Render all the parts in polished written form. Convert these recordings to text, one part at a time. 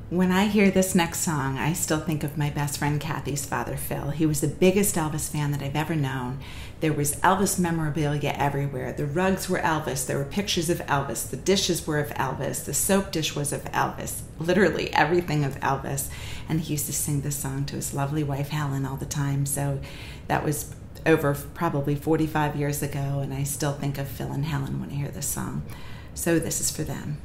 When I hear this next song, I still think of my best friend Kathy's father, Phil. He was the biggest Elvis fan that I've ever known. There was Elvis memorabilia everywhere. The rugs were Elvis. There were pictures of Elvis. The dishes were of Elvis. The soap dish was of Elvis. Literally everything of Elvis. And he used to sing this song to his lovely wife, Helen, all the time. So that was over probably 45 years ago, and I still think of Phil and Helen when I hear this song. So this is for them.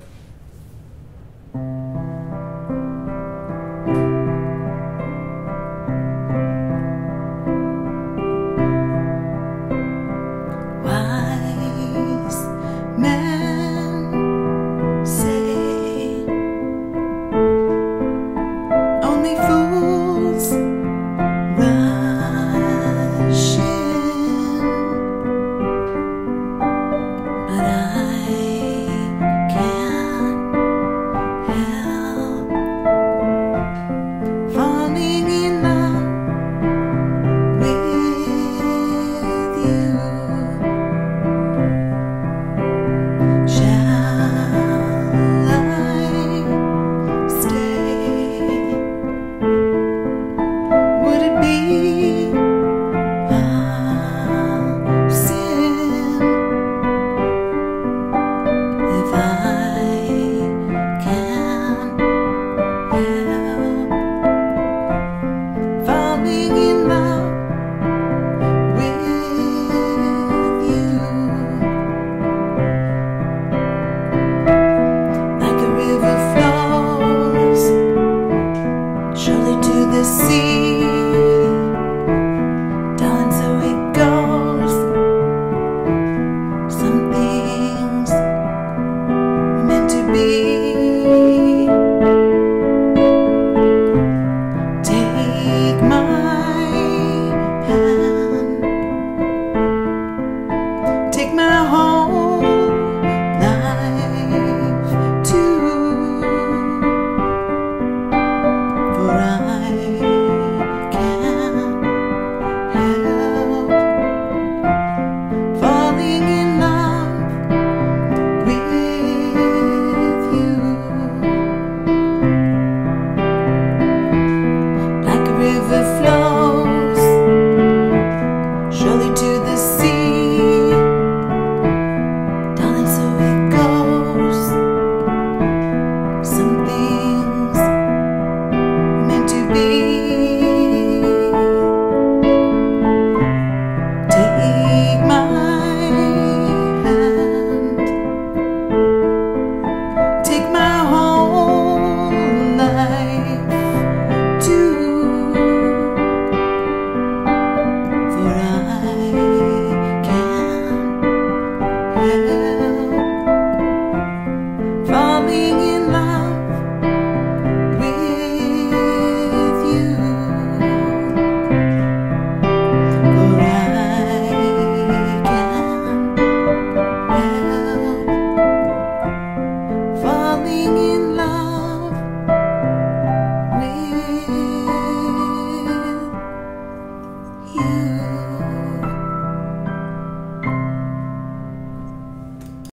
Yeah.